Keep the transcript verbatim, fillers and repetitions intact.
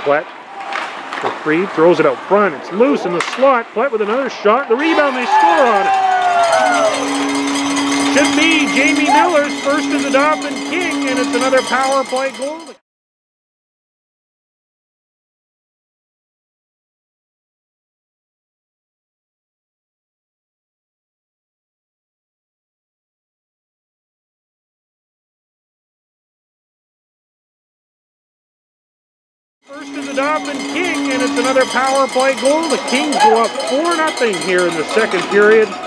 Plett for free, throws it out front. It's loose in the slot. Plett with another shot. The rebound, they score on it. Should be Jamie Miller's first as a Dauphin King, and it's another power play goal. First is the Dauphin King, and it's another power play goal. The Kings go up four nothing here in the second period.